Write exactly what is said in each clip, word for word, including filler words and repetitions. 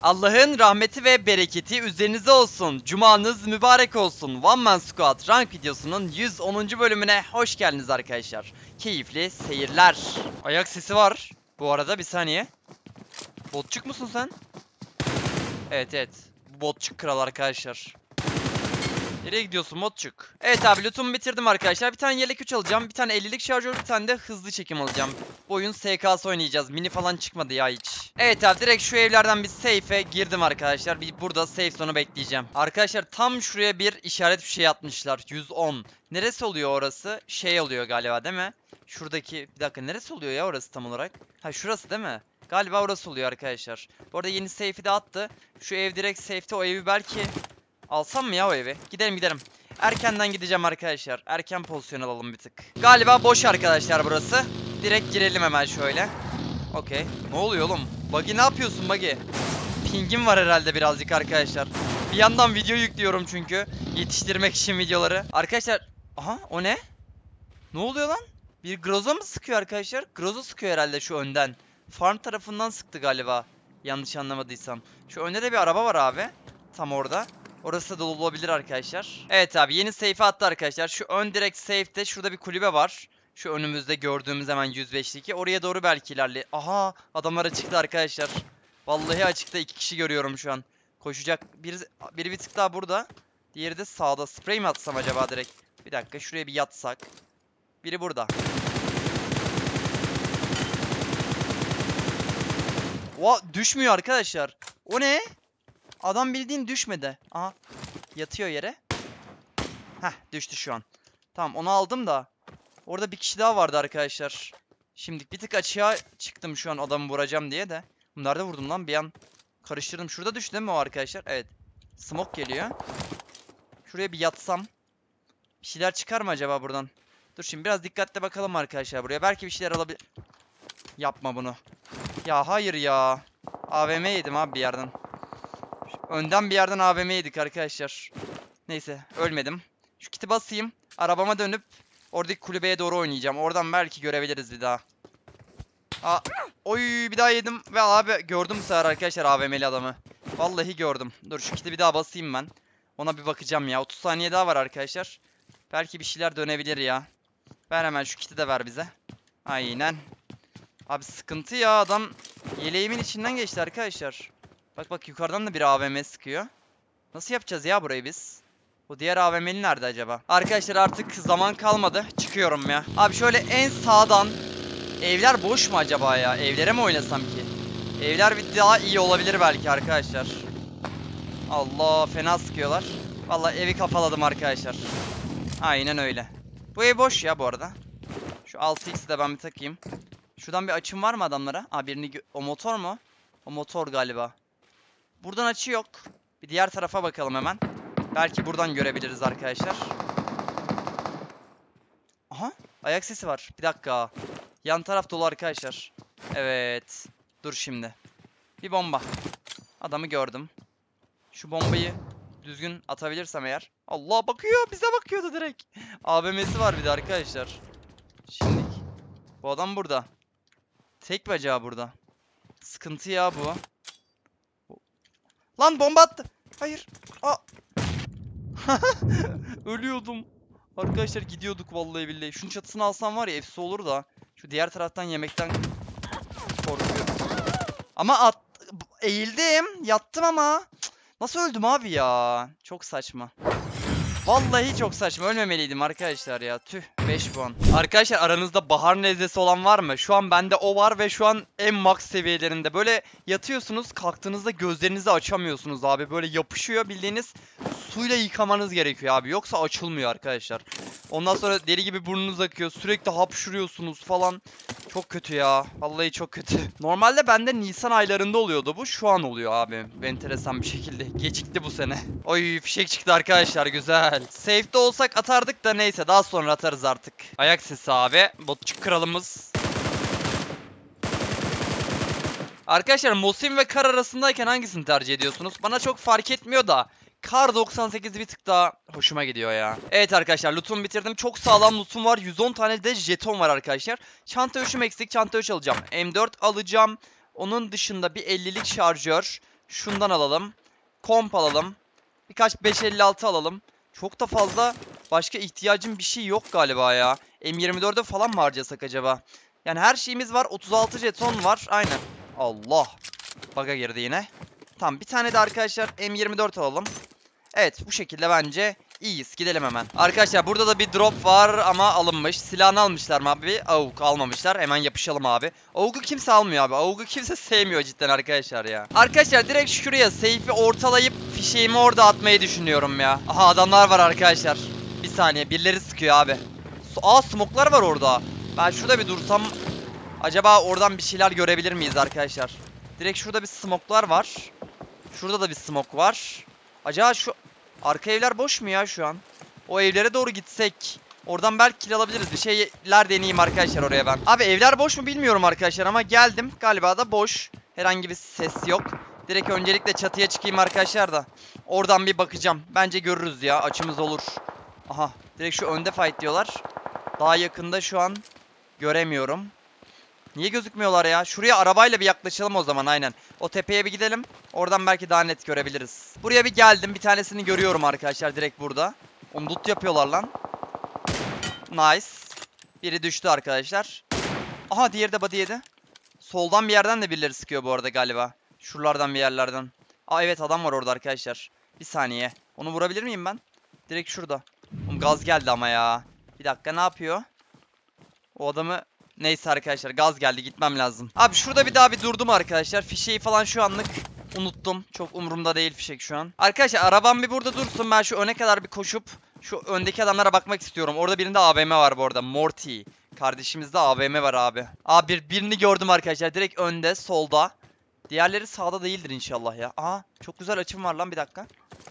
Allah'ın rahmeti ve bereketi üzerinize olsun. Cumanız mübarek olsun. One Man Squad Rank videosunun yüz onuncu bölümüne hoş geldiniz arkadaşlar. Keyifli seyirler. Ayak sesi var. Bu arada bir saniye. Botçuk musun sen? Evet evet. Bu botçuk kral arkadaşlar. Nereye gidiyorsun botçuk? Evet abi, lootumu bitirdim arkadaşlar. Bir tane yelek üç alacağım. Bir tane ellilik şarjör, bir tane de hızlı çekim alacağım. Bu oyun S K'sı oynayacağız. Mini falan çıkmadı ya hiç. Evet abi, direkt şu evlerden bir safe'e girdim arkadaşlar. Bir burada safe zone'u bekleyeceğim. Arkadaşlar tam şuraya bir işaret bir şey atmışlar. yüz on. Neresi oluyor orası? Şey oluyor galiba değil mi? Şuradaki, bir dakika, neresi oluyor ya orası tam olarak? Ha, şurası değil mi? Galiba orası oluyor arkadaşlar. Bu arada yeni safe'i de attı. Şu ev direkt safe'te, o evi belki alsam mı ya o evi? Gidelim gidelim. Erkenden gideceğim arkadaşlar. Erken pozisyon alalım bir tık. Galiba boş arkadaşlar burası. Direkt girelim hemen şöyle. Okey. Ne oluyor oğlum? Buggy ne yapıyorsun Buggy? Pingim var herhalde birazcık arkadaşlar. Bir yandan video yüklüyorum çünkü. Yetiştirmek için videoları. Arkadaşlar. Aha, o ne? Ne oluyor lan? Bir Groza mı sıkıyor arkadaşlar? Groza sıkıyor herhalde şu önden. Farm tarafından sıktı galiba. Yanlış anlamadıysam. Şu önde de bir araba var abi. Tam orada. Orası da dolu olabilir arkadaşlar. Evet abi, yeni safe'e attı arkadaşlar. Şu ön direkt safe'te şurada bir kulübe var. Şu önümüzde gördüğümüz hemen yüz beşteki. Oraya doğru belki ilerle. Aha, adamlar açıkta arkadaşlar. Vallahi açıkta, iki kişi görüyorum şu an. Koşacak. Biri, biri bir tık daha burada. Diğeri de sağda. Sprey mi atsam acaba direkt? Bir dakika, şuraya bir yatsak. Biri burada. Oha, düşmüyor arkadaşlar. O ne? Adam bildiğin düşmedi. Aha. Yatıyor yere. Heh, düştü şu an. Tamam, onu aldım da. Orada bir kişi daha vardı arkadaşlar. Şimdi bir tık açığa çıktım şu an adamı vuracağım diye de. Bunları da vurdum lan bir an. Karıştırdım. Şurada düştü değil mi o arkadaşlar? Evet. Smoke geliyor. Şuraya bir yatsam. Bir şeyler çıkar mı acaba buradan? Dur şimdi biraz dikkatle bakalım arkadaşlar buraya. Belki bir şeyler alabilir. Yapma bunu. Ya hayır ya. A V M yedim abi bir yerden. Önden bir yerden A V M yedik arkadaşlar. Neyse, ölmedim. Şu kiti basayım. Arabama dönüp oradaki kulübeye doğru oynayacağım. Oradan belki görebiliriz bir daha. Aa, oy, bir daha yedim. Ve abi gördüm bu sefer arkadaşlar A V M'li adamı. Vallahi gördüm. Dur şu kiti bir daha basayım ben. Ona bir bakacağım ya. otuz saniye daha var arkadaşlar. Belki bir şeyler dönebilir ya. Ver hemen şu kiti de ver bize. Aynen. Abi sıkıntı ya, adam yeleğimin içinden geçti arkadaşlar. Bak bak, yukarıdan da bir A V M sıkıyor. Nasıl yapacağız ya burayı biz? Bu diğer A V M'li nerede acaba? Arkadaşlar artık zaman kalmadı. Çıkıyorum ya. Abi şöyle en sağdan. Evler boş mu acaba ya? Evlere mi oynasam ki? Evler bir daha iyi olabilir belki arkadaşlar. Allah, fena sıkıyorlar. Vallahi evi kafaladım arkadaşlar. Aynen öyle. Bu ev boş ya bu arada. Şu altı x'i de ben bir takayım. Şuradan bir açım var mı adamlara? Aa, birini o motor mu? O motor galiba. Buradan açı yok. Bir diğer tarafa bakalım hemen. Belki buradan görebiliriz arkadaşlar. Aha, ayak sesi var. Bir dakika. Yan taraf dolu arkadaşlar. Evet. Dur şimdi. Bir bomba. Adamı gördüm. Şu bombayı düzgün atabilirsem eğer. Allah, bakıyor. Bize bakıyordu direkt. A V M'si var bir de arkadaşlar. Şimdi. Bu adam burada. Tek bacağı burada. Sıkıntı ya bu. Lan bomba attı. Hayır. Aa. Ölüyordum. Arkadaşlar gidiyorduk vallahi billahi. Şunun çatısını alsam var ya efsi olur da. Şu diğer taraftan yemekten korkuyorum. Ama at eğildim. Yattım ama. Cık, nasıl öldüm abi ya? Çok saçma. Vallahi çok saçma. Ölmemeliydim arkadaşlar ya. Tüh, beş puan. Arkadaşlar aranızda bahar nezlesi olan var mı? Şu an bende o var ve şu an en max seviyelerinde. Böyle yatıyorsunuz, kalktığınızda gözlerinizi açamıyorsunuz abi. Böyle yapışıyor, bildiğiniz suyla yıkamanız gerekiyor abi. Yoksa açılmıyor arkadaşlar. Ondan sonra deli gibi burnunuz akıyor. Sürekli hapşuruyorsunuz falan. Çok kötü ya. Vallahi çok kötü. Normalde bende Nisan aylarında oluyordu bu. Şu an oluyor abi. Enteresan bir şekilde. Gecikti bu sene. Oy, fişek çıktı arkadaşlar. Güzel. Safe'de olsak atardık da neyse. Daha sonra atarız artık. Ayak sesi abi. Botçuk kralımız. Arkadaşlar Mosin ve Kar arasındayken hangisini tercih ediyorsunuz? Bana çok fark etmiyor da. Kar doksan sekiz bir tık daha hoşuma gidiyor ya. Evet arkadaşlar, lootumu bitirdim. Çok sağlam lootum var. yüz on tane de jeton var arkadaşlar. Çanta üçüm eksik. Çanta üç alacağım. M dört alacağım. Onun dışında bir ellilik şarjör. Şundan alalım. Komp alalım. Birkaç beş elli altı alalım. Çok da fazla başka ihtiyacım bir şey yok galiba ya. M yirmi dörde falan mı harcasak acaba? Yani her şeyimiz var. otuz altı jeton var. Aynen. Allah. Bug'a girdi yine. Tamam, bir tane de arkadaşlar M yirmi dört alalım. Evet, bu şekilde bence iyiyiz. Gidelim hemen. Arkadaşlar burada da bir drop var ama alınmış. Silahını almışlar mı abi? A U G almamışlar. Hemen yapışalım abi. A U G'u kimse almıyor abi. A U G'u kimse sevmiyor cidden arkadaşlar ya. Arkadaşlar direkt şuraya safe'i ortalayıp fişeğimi orada atmayı düşünüyorum ya. Aha, adamlar var arkadaşlar. Bir saniye, birileri sıkıyor abi. Aa, smoke'lar var orada. Ben şurada bir dursam acaba oradan bir şeyler görebilir miyiz arkadaşlar? Direkt şurada bir smoke'lar var. Şurada da bir smoke var. Acaba şu arka evler boş mu ya şu an? O evlere doğru gitsek oradan belki kill alabiliriz. Bir şeyler deneyeyim arkadaşlar oraya ben. Abi evler boş mu bilmiyorum arkadaşlar ama geldim. Galiba da boş. Herhangi bir ses yok. Direkt öncelikle çatıya çıkayım arkadaşlar da. Oradan bir bakacağım. Bence görürüz ya. Açımız olur. Aha. Direkt şu önde fight diyorlar. Daha yakında şu an göremiyorum. Niye gözükmüyorlar ya? Şuraya arabayla bir yaklaşalım o zaman, aynen. O tepeye bir gidelim. Oradan belki daha net görebiliriz. Buraya bir geldim. Bir tanesini görüyorum arkadaşlar direkt burada. Onu loot yapıyorlar lan. Nice. Biri düştü arkadaşlar. Aha, diğeri de body yedi. Soldan bir yerden de birileri sıkıyor bu arada galiba. Şuralardan bir yerlerden. Aa evet, adam var orada arkadaşlar. Bir saniye. Onu vurabilir miyim ben? Direkt şurada. Oğlum gaz geldi ama ya. Bir dakika, ne yapıyor? O adamı... Neyse arkadaşlar, gaz geldi, gitmem lazım. Abi şurada bir daha bir durdum arkadaşlar. Fişeği falan şu anlık unuttum. Çok umurumda değil fişek şu an. Arkadaşlar arabam bir burada dursun. Ben şu öne kadar bir koşup şu öndeki adamlara bakmak istiyorum. Orada birinde A V M var bu arada. Morty. Kardeşimizde A V M var abi. Abi bir, birini gördüm arkadaşlar. Direkt önde, solda. Diğerleri sağda değildir inşallah ya. Aha, çok güzel açım var lan, bir dakika.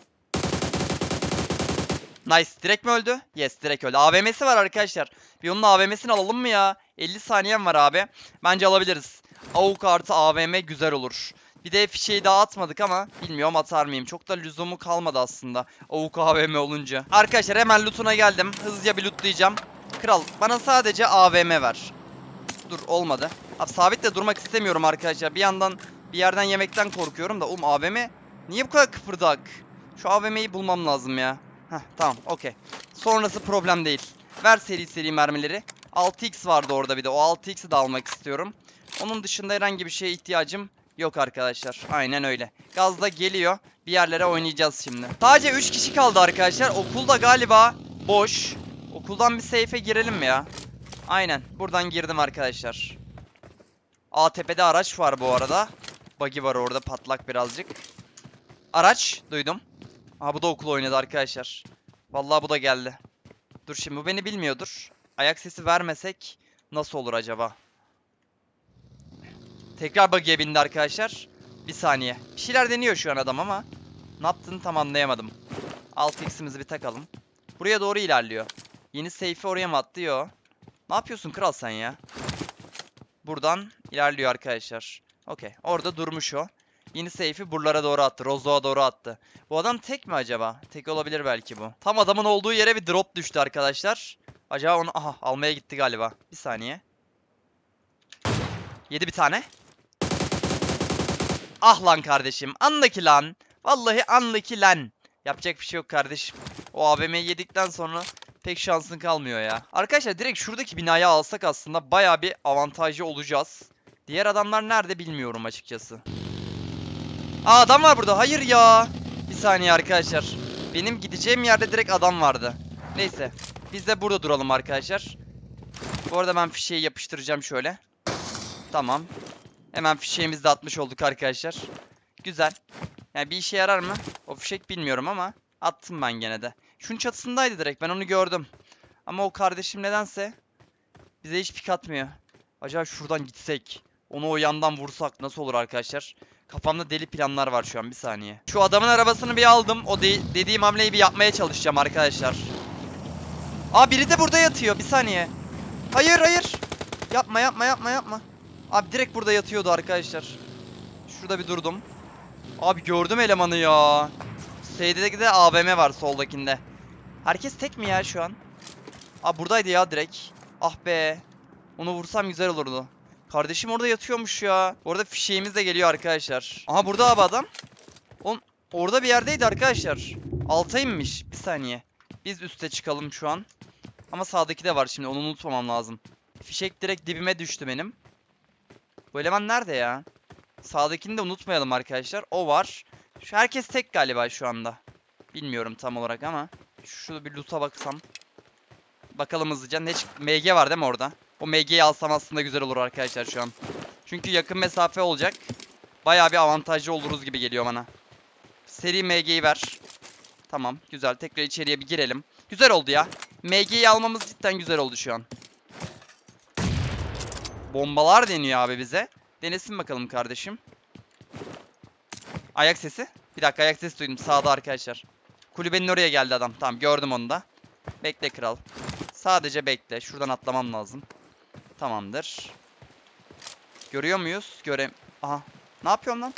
Nice. Direkt mi öldü? Yes, direkt öldü. A V M'si var arkadaşlar. Bir onun A V M'sini alalım mı ya? elli saniyem var abi. Bence alabiliriz. A U G artı A V M güzel olur. Bir de fişeği daha atmadık ama bilmiyorum atar mıyım. Çok da lüzumu kalmadı aslında A U G A V M olunca. Arkadaşlar hemen lootuna geldim. Hızlıca bir lootlayacağım. Kral, bana sadece A V M ver. Dur, olmadı. Abi sabitle durmak istemiyorum arkadaşlar. Bir yandan bir yerden yemekten korkuyorum da. Um A V M niye bu kadar kıpırdak? Şu A V M'yi bulmam lazım ya. Heh, tamam, okey. Sonrası problem değil. Ver seri seri mermileri. altı x vardı orada bir de. O altı x'i de almak istiyorum. Onun dışında herhangi bir şeye ihtiyacım yok arkadaşlar. Aynen öyle. Gaz da geliyor. Bir yerlere oynayacağız şimdi. Sadece üç kişi kaldı arkadaşlar. Okulda galiba boş. Okuldan bir safe'e girelim mi ya? Aynen. Buradan girdim arkadaşlar. A tepede araç var bu arada. Buggy var orada, patlak birazcık. Araç duydum. Aha, bu da okul oynadı arkadaşlar. Vallahi bu da geldi. Dur şimdi, bu beni bilmiyordur. Ayak sesi vermesek nasıl olur acaba? Tekrar buggy'e bindi arkadaşlar. Bir saniye. Bir şeyler deniyor şu an adam ama ne yaptığını tam anlayamadım. altı x'imizi bir takalım. Buraya doğru ilerliyor. Yeni safe'i oraya mı attı? Yo. Ne yapıyorsun kral sen ya? Buradan ilerliyor arkadaşlar. Okey. Orada durmuş o. Yeni safe'i buralara doğru attı. Rozo'ya doğru attı. Bu adam tek mi acaba? Tek olabilir belki bu. Tam adamın olduğu yere bir drop düştü arkadaşlar. Acaba onu... Aha, almaya gitti galiba. Bir saniye. Yedi bir tane. Ah lan kardeşim. Andaki lan. Vallahi andaki lan. Yapacak bir şey yok kardeşim. O A V M'yi yedikten sonra pek şansın kalmıyor ya. Arkadaşlar direkt şuradaki binayı alsak aslında baya bir avantajlı olacağız. Diğer adamlar nerede bilmiyorum açıkçası. Aa, adam var burada. Hayır ya. Bir saniye arkadaşlar. Benim gideceğim yerde direkt adam vardı. Neyse. Biz de burada duralım arkadaşlar. Bu arada ben fişeği yapıştıracağım şöyle. Tamam. Hemen fişeğimizi de atmış olduk arkadaşlar. Güzel. Yani bir işe yarar mı? O fişek bilmiyorum ama attım ben gene de. Şunun çatısındaydı direkt. Ben onu gördüm. Ama o kardeşim nedense bize hiç pik atmıyor. Acaba şuradan gitsek, onu o yandan vursak nasıl olur arkadaşlar? Kafamda deli planlar var şu an, bir saniye. Şu adamın arabasını bir aldım. O de dediğim hamleyi bir yapmaya çalışacağım arkadaşlar. Aa, biri de burada yatıyor, bir saniye. Hayır hayır. Yapma yapma yapma yapma. Abi direkt burada yatıyordu arkadaşlar. Şurada bir durdum. Abi gördüm elemanı ya. S'deki de A V M var soldakinde. Herkes tek mi ya şu an? Abi buradaydı ya direkt. Ah be. Onu vursam güzel olurdu. Kardeşim orada yatıyormuş ya. Bu arada fişeğimiz de geliyor arkadaşlar. Aha burada abi adam. On, orada bir yerdeydi arkadaşlar. Alta inmiş. Bir saniye. Biz üste çıkalım şu an. Ama sağdaki de var şimdi, onu unutmamam lazım. Fişek direkt dibime düştü benim. Bu eleman nerede ya? Sağdakini de unutmayalım arkadaşlar. O var. Şu herkes tek galiba şu anda. Bilmiyorum tam olarak ama. Şurada bir loot'a baksam. Bakalım hızlıca. Ne çık- M G var değil mi orada? O M G'yi alsam aslında güzel olur arkadaşlar şu an. Çünkü yakın mesafe olacak. Bayağı bir avantajlı oluruz gibi geliyor bana. Seri M G'yi ver. Tamam güzel. Tekrar içeriye bir girelim. Güzel oldu ya. M G'yi almamız cidden güzel oldu şu an. Bombalar deniyor abi bize. Denesin bakalım kardeşim. Ayak sesi. Bir dakika, ayak sesi duydum sağda arkadaşlar. Kulübenin oraya geldi adam. Tamam gördüm onu da. Bekle kral. Sadece bekle. Şuradan atlamam lazım. Tamamdır. Görüyor muyuz? Göre... Aha. Ne yapıyorum lan?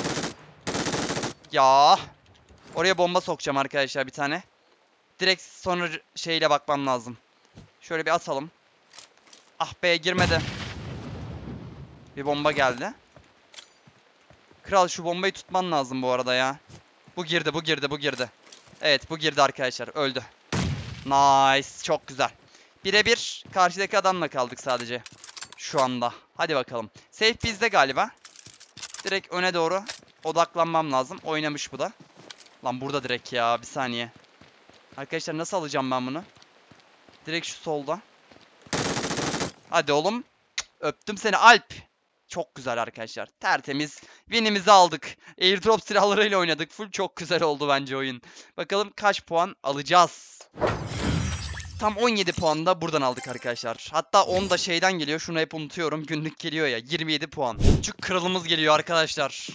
Ya. Oraya bomba sokacağım arkadaşlar bir tane. Direkt sonra şeyle bakmam lazım. Şöyle bir atalım. Ah be, girmedi. Bir bomba geldi. Kral şu bombayı tutman lazım bu arada ya. Bu girdi, bu girdi, bu girdi. Evet, bu girdi arkadaşlar. Öldü. Nice. Çok güzel. Birebir karşıdaki adamla kaldık sadece. Şu anda. Hadi bakalım. Safe bizde galiba. Direkt öne doğru odaklanmam lazım. Oynamış bu da. Lan burada direkt ya. Bir saniye. Arkadaşlar nasıl alacağım ben bunu? Direkt şu solda. Hadi oğlum. Öptüm seni Alp. Çok güzel arkadaşlar. Tertemiz. Win'imizi aldık. Airdrop silahlarıyla oynadık. Full çok güzel oldu bence oyun. Bakalım kaç puan alacağız. Tam on yedi puan da buradan aldık arkadaşlar. Hatta on da şeyden geliyor. Şunu hep unutuyorum. Günlük geliyor ya. yirmi yedi puan. Küçük kralımız geliyor arkadaşlar.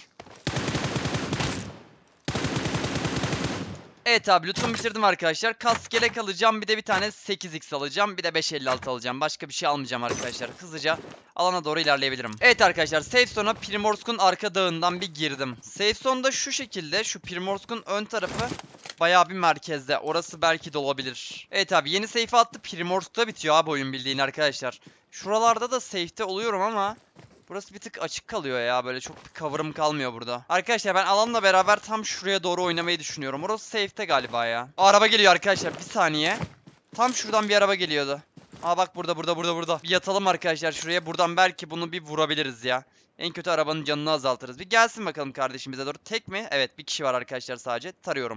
Evet abi, lootumu bitirdim arkadaşlar. Kask yelek alacağım. Bir de bir tane sekiz x alacağım. Bir de beş elli altı alacağım. Başka bir şey almayacağım arkadaşlar. Hızlıca alana doğru ilerleyebilirim. Evet arkadaşlar, safe zone'a Primorsk'un arka dağından bir girdim. Safe zone'da şu şekilde. Şu Primorsk'un ön tarafı bayağı bir merkezde. Orası belki de olabilir. Evet abi, yeni safe attı. Primorsk'ta bitiyor abi oyun bildiğin arkadaşlar. Şuralarda da safe'te oluyorum ama burası bir tık açık kalıyor ya, böyle çok bir cover'ım kalmıyor burada. Arkadaşlar ben alanla beraber tam şuraya doğru oynamayı düşünüyorum. Orası safe'te galiba ya. Aa, araba geliyor arkadaşlar, bir saniye. Tam şuradan bir araba geliyordu. Aa bak, burada burada burada burada. Bir yatalım arkadaşlar şuraya, buradan belki bunu bir vurabiliriz ya. En kötü arabanın canını azaltırız. Bir gelsin bakalım kardeşim bize doğru. Tek mi? Evet, bir kişi var arkadaşlar sadece. Tarıyorum.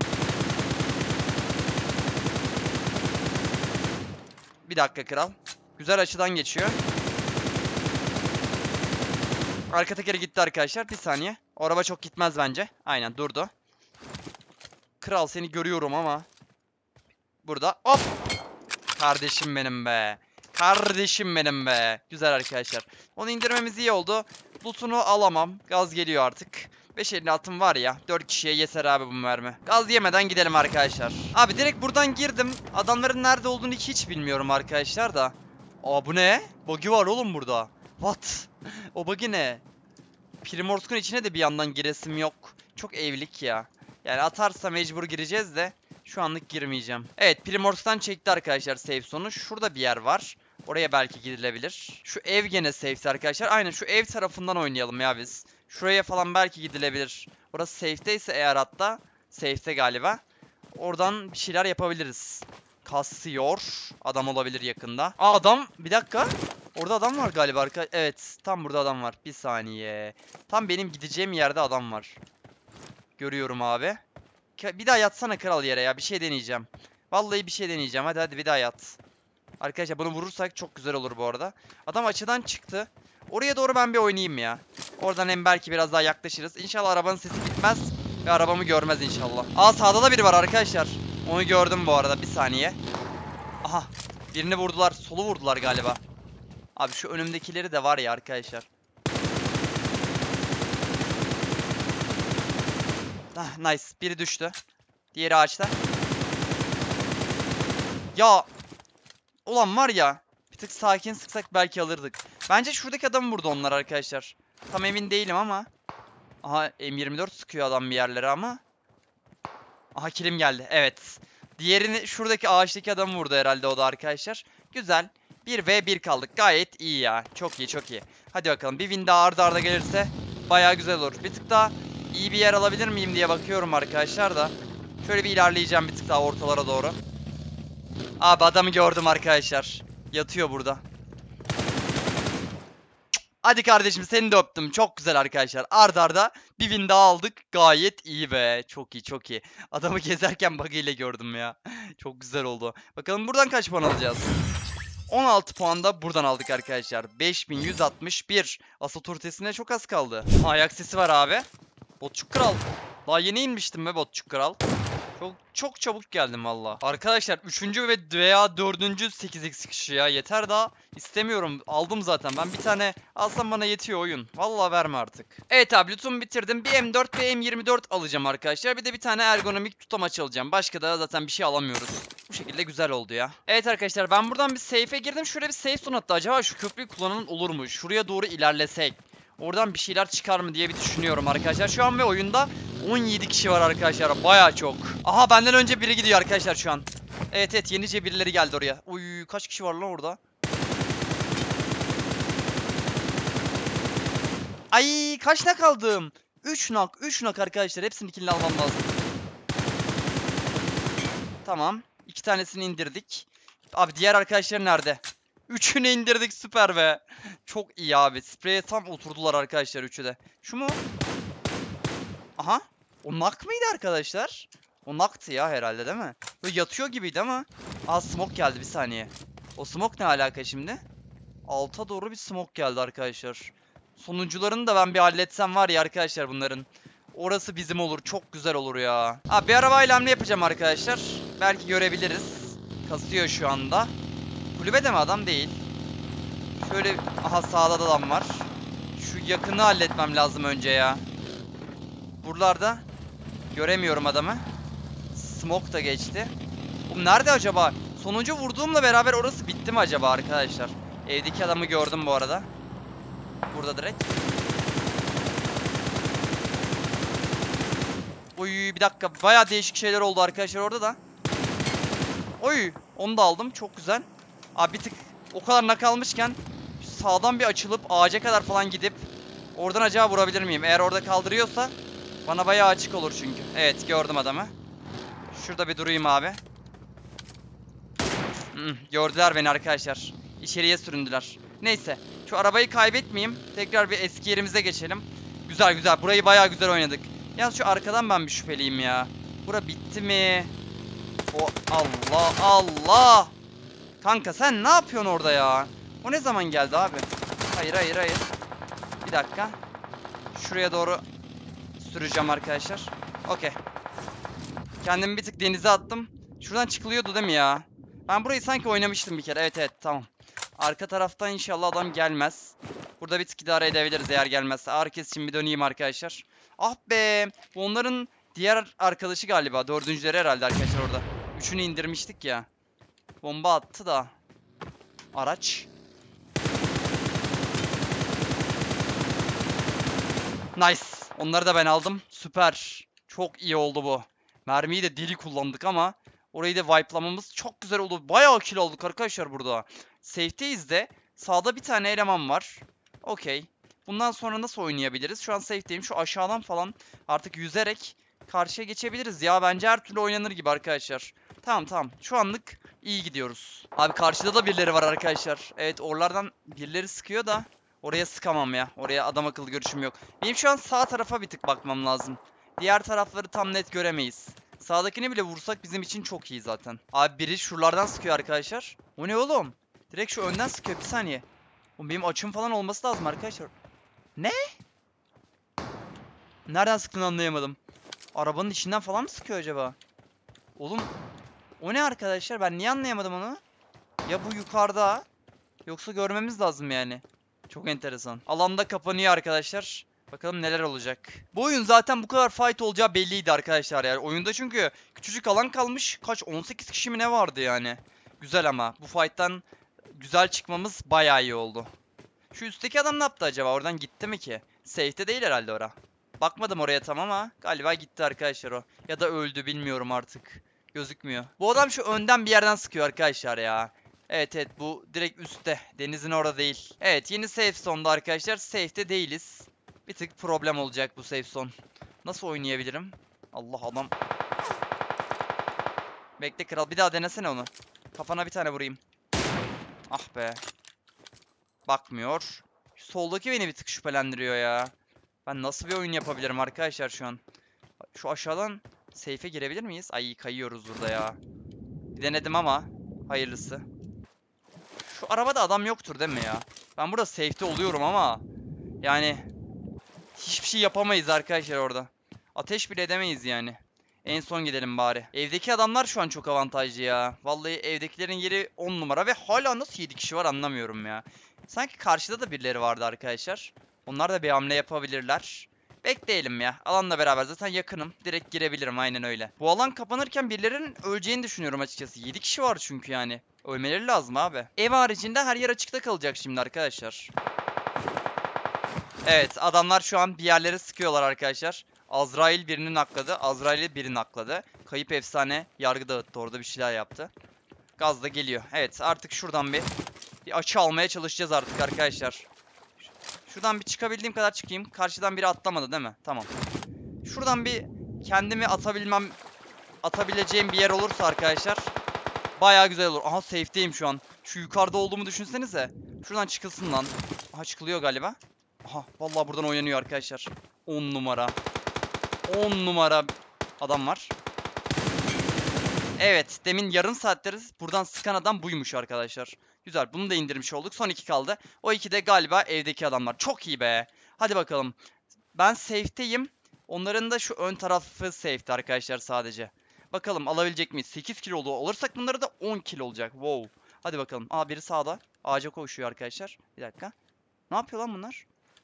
Bir dakika kral. Güzel açıdan geçiyor. Arka tekeri gitti arkadaşlar. Bir saniye. O araba çok gitmez bence. Aynen durdu. Kral seni görüyorum ama. Burada. Hop. Kardeşim benim be. Kardeşim benim be. Güzel arkadaşlar. Onu indirmemiz iyi oldu. Loot'unu alamam. Gaz geliyor artık. beş elli altım var ya. dört kişiye yeter abi bu mermi. Gaz yemeden gidelim arkadaşlar. Abi direkt buradan girdim. Adamların nerede olduğunu hiç bilmiyorum arkadaşlar da. Aa bu ne? Buggy var oğlum burada. What? O buggy ne? Primorsk'un içine de bir yandan giresim yok. Çok evlilik ya. Yani atarsa mecbur gireceğiz de şu anlık girmeyeceğim. Evet, Primorsk'tan çekti arkadaşlar safe zone'u. Şurada bir yer var. Oraya belki gidilebilir. Şu ev gene safe'ti arkadaşlar. Aynen şu ev tarafından oynayalım ya biz. Şuraya falan belki gidilebilir. Orası safe'teyse eğer, hatta safe'te galiba. Oradan bir şeyler yapabiliriz. Kasıyor. Adam olabilir yakında. Aa adam, bir dakika. Orada adam var galiba arka. Evet, tam burada adam var. Bir saniye. Tam benim gideceğim yerde adam var. Görüyorum abi. Bir daha yatsana kral yere ya. Bir şey deneyeceğim. Vallahi bir şey deneyeceğim. Hadi hadi bir daha yat. Arkadaşlar bunu vurursak çok güzel olur bu arada. Adam açıdan çıktı. Oraya doğru ben bir oynayayım ya. Oradan hem belki biraz daha yaklaşırız. İnşallah arabanın sesi gitmez ve arabamı görmez inşallah. Aa sağda da biri var arkadaşlar. Onu gördüm bu arada. Bir saniye. Aha. Birini vurdular. Solu vurdular galiba. Abi şu önümdekileri de var ya arkadaşlar. Ah, nice. Biri düştü. Diğeri ağaçta. Ya. Ulan var ya. Bir tık sakin sıksak belki alırdık. Bence şuradaki adamı vurdu onlar arkadaşlar. Tam emin değilim ama. Aha M yirmi dört sıkıyor adam bir yerlere ama. Aha kilim geldi. Evet. Diğerini şuradaki ağaçtaki adamı vurdu herhalde o da arkadaşlar. Güzel. bir ve bir kaldık. Gayet iyi ya. Çok iyi çok iyi. Hadi bakalım bir win daha arda arda gelirse bayağı güzel olur. Bir tık daha iyi bir yer alabilir miyim diye bakıyorum arkadaşlar da. Şöyle bir ilerleyeceğim bir tık daha ortalara doğru. Abi adamı gördüm arkadaşlar. Yatıyor burada. Hadi kardeşim seni de öptüm. Çok güzel arkadaşlar. Arda arda bir win daha aldık. Gayet iyi be. Çok iyi çok iyi. Adamı gezerken bug ile gördüm ya. Çok güzel oldu. Bakalım buradan kaç puan alacağız? on altı puan da buradan aldık arkadaşlar. beş bin yüz altmış bir. Asıl turtesine çok az kaldı. Ayak sesi var abi. Botçuk kral. Daha yeni inmiştim be botçuk kral. Çok çok çabuk geldim valla. Arkadaşlar üçüncü ve veya dördüncü sekiz x kişi ya. Yeter daha. İstemiyorum. Aldım zaten. Ben bir tane alsam bana yetiyor oyun. Valla verme artık. Evet abi lootumu bitirdim. Bir M dört ve M yirmi dört alacağım arkadaşlar. Bir de bir tane ergonomik tutamaç alacağım. Başka da zaten bir şey alamıyoruz. Bu şekilde güzel oldu ya. Evet arkadaşlar ben buradan bir safe'e girdim. Şuraya bir safe zone attı. Acaba şu köprüyü kullanan olur mu? Şuraya doğru ilerlesek. Oradan bir şeyler çıkar mı diye bir düşünüyorum arkadaşlar. Şu an ve oyunda on yedi kişi var arkadaşlar. Baya çok. Aha benden önce biri gidiyor arkadaşlar şu an. Evet evet yenice birileri geldi oraya. Uy kaç kişi var lan orada? Ay kaç nak aldım? üç nak. üç nak arkadaşlar. Hepsini killini almam lazım. Tamam. iki tanesini indirdik. Abi diğer arkadaşlar nerede? Üçünü indirdik süper be. Çok iyi abi. Spreye tam oturdular arkadaşlar üçü de. Şu mu? Aha. O nak mıydı arkadaşlar? O naktı ya herhalde değil mi? Böyle yatıyor gibiydi ama. Aa smoke geldi bir saniye. O smoke ne alaka şimdi? Alta doğru bir smoke geldi arkadaşlar. Sonuncularını da ben bir halletsem var ya arkadaşlar bunların. Orası bizim olur. Çok güzel olur ya. Abi bir arabayla hamle yapacağım arkadaşlar. Belki görebiliriz. Kasıyor şu anda. Kulübede mi adam değil. Şöyle aha sağda da adam var. Şu yakını halletmem lazım önce ya. Buralarda göremiyorum adamı. Smoke da geçti. Oğlum nerede acaba? Sonuncu vurduğumla beraber orası bitti mi acaba arkadaşlar? Evdeki adamı gördüm bu arada. Burada direkt. Oy bir dakika. Baya değişik şeyler oldu arkadaşlar orada da. Oy onu da aldım. Çok güzel. Abi bir tık o kadar nak almışken sağdan bir açılıp ağaca kadar falan gidip oradan acaba vurabilir miyim? Eğer orada kaldırıyorsa bana bayağı açık olur çünkü. Evet gördüm adamı. Şurada bir durayım abi. Hmm, gördüler beni arkadaşlar. İçeriye süründüler. Neyse. Şu arabayı kaybetmeyeyim. Tekrar bir eski yerimize geçelim. Güzel güzel. Burayı bayağı güzel oynadık. Yalnız şu arkadan ben bir şüpheliyim ya. Bura bitti mi? O Allah Allah. Kanka sen ne yapıyorsun orada ya? O ne zaman geldi abi? Hayır hayır hayır. Bir dakika. Şuraya doğru süreceğim arkadaşlar. Okey. Kendimi bir tık denize attım. Şuradan çıkılıyordu değil mi ya? Ben burayı sanki oynamıştım bir kere. Evet evet tamam. Arka taraftan inşallah adam gelmez. Burada bir tık idare edebiliriz eğer gelmezse. Herkes için bir döneyim arkadaşlar. Ah be. Bu onların diğer arkadaşı galiba. Dördüncüleri herhalde arkadaşlar orada. Üçünü indirmiştik ya. Bomba attı da. Araç. Nice. Onları da ben aldım. Süper. Çok iyi oldu bu. Mermiyi de deli kullandık ama orayı da wipe'lamamız çok güzel oldu. Bayağı kill olduk arkadaşlar burada. Safe'teyiz de. Sağda bir tane eleman var. Okey. Bundan sonra nasıl oynayabiliriz? Şu an safe'teyim. Şu aşağıdan falan artık yüzerek karşıya geçebiliriz ya. Bence her türlü oynanır gibi arkadaşlar. Tamam tamam. Şu anlık iyi gidiyoruz. Abi karşıda da birileri var arkadaşlar. Evet oralardan birileri sıkıyor da. Oraya sıkamam ya. Oraya adam akıllı görüşüm yok. Benim şu an sağ tarafa bir tık bakmam lazım. Diğer tarafları tam net göremeyiz. Sağdakini bile vursak bizim için çok iyi zaten. Abi biri şuralardan sıkıyor arkadaşlar. O ne oğlum? Direkt şu önden sıkıyor. Bir saniye. Oğlum benim açım falan olması lazım arkadaşlar. Ne? Nereden sıktığını anlayamadım. Arabanın içinden falan mı sıkıyor acaba? Oğlum o ne arkadaşlar? Ben niye anlayamadım onu? Ya bu yukarıda. Yoksa görmemiz lazım yani. Çok enteresan. Alanda kapanıyor arkadaşlar. Bakalım neler olacak. Bu oyun zaten bu kadar fight olacağı belliydi arkadaşlar yani. Oyunda çünkü küçücük alan kalmış. Kaç on sekiz kişi mi ne vardı yani. Güzel ama bu fight'tan güzel çıkmamız bayağı iyi oldu. Şu üstteki adam ne yaptı acaba? Oradan gitti mi ki? Safe'de değil herhalde ora. Bakmadım oraya tam ama galiba gitti arkadaşlar o. Ya da öldü bilmiyorum artık. Gözükmüyor. Bu adam şu önden bir yerden sıkıyor arkadaşlar ya. Evet evet, bu direkt üstte. Denizin orada değil. Evet, yeni safe zone'da arkadaşlar. Safe'de değiliz. Bir tık problem olacak bu safe zone. Nasıl oynayabilirim? Allah, adam. Bekle kral, bir daha denesene onu. Kafana bir tane vurayım. Ah be. Bakmıyor. Soldaki beni bir tık şüphelendiriyor ya. Ben nasıl bir oyun yapabilirim arkadaşlar şu an? Şu aşağıdan safe'e girebilir miyiz? Ay, kayıyoruz burada ya. Bir denedim ama hayırlısı. Şu arabada adam yoktur değil mi ya? Ben burada safe'te oluyorum ama yani hiçbir şey yapamayız arkadaşlar orada. Ateş bile edemeyiz yani. En son gidelim bari. Evdeki adamlar şu an çok avantajlı ya. Vallahi evdekilerin yeri on numara ve hala nasıl yedi kişi var anlamıyorum ya. Sanki karşıda da birileri vardı arkadaşlar. Onlar da bir hamle yapabilirler. Bekleyelim ya. Alanla beraber zaten yakınım. Direkt girebilirim, aynen öyle. Bu alan kapanırken birilerinin öleceğini düşünüyorum açıkçası. yedi kişi var çünkü yani. Ölmeleri lazım abi. Ev haricinde her yer açıkta kalacak şimdi arkadaşlar. Evet, adamlar şu an bir yerlere sıkıyorlar arkadaşlar. Azrail birini nakladı. Azrail'i birini nakladı. Kayıp efsane yargı dağıttı, orada bir şeyler yaptı. Gaz da geliyor. Evet, artık şuradan bir, bir açı almaya çalışacağız artık arkadaşlar. Şuradan bir çıkabildiğim kadar çıkayım. Karşıdan biri atlamadı değil mi? Tamam. Şuradan bir kendimi atabilmem, atabileceğim bir yer olursa arkadaşlar bayağı güzel olur. Aha, safe'deyim şu an. Şu yukarıda olduğumu düşünsenize. Şuradan çıkılsın lan. Aha, çıkılıyor galiba. Aha, vallahi buradan oynanıyor arkadaşlar. on numara. on numara adam var. Evet, demin yarım saatleri buradan sıkan adam buymuş arkadaşlar. Güzel, bunu da indirmiş olduk. Son iki kaldı. O iki de galiba evdeki adamlar. Çok iyi be. Hadi bakalım. Ben safe'teyim. Onların da şu ön tarafı safe'ti arkadaşlar sadece. Bakalım alabilecek miyiz? sekiz kilo oldu. Alırsak bunları da on kilo olacak. Wow. Hadi bakalım. Aa, biri sağda. Ağaca koşuyor arkadaşlar. Bir dakika. Ne yapıyor lan bunlar?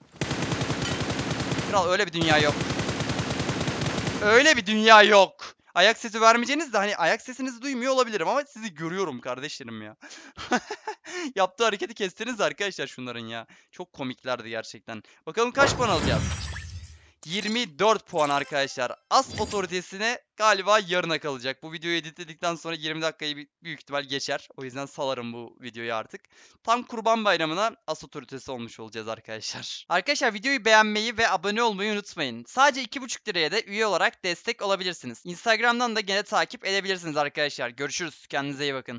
Kral, öyle bir dünya yok. Öyle bir dünya yok. Ayak sesi vermeyeceğiniz de hani ayak sesinizi duymuyor olabilirim ama sizi görüyorum kardeşlerim ya. Yaptığı hareketi kestiniz arkadaşlar şunların ya. Çok komiklerdi gerçekten. Bakalım kaç puan alacağız? yirmi dört puan arkadaşlar. As otoritesine galiba yarına kalacak. Bu videoyu editledikten sonra yirmi dakikayı büyük ihtimal geçer. O yüzden salarım bu videoyu artık. Tam Kurban Bayramı'na as otoritesi olmuş olacağız arkadaşlar. Arkadaşlar, videoyu beğenmeyi ve abone olmayı unutmayın. Sadece iki buçuk liraya da üye olarak destek olabilirsiniz. Instagram'dan da gene takip edebilirsiniz arkadaşlar. Görüşürüz. Kendinize iyi bakın.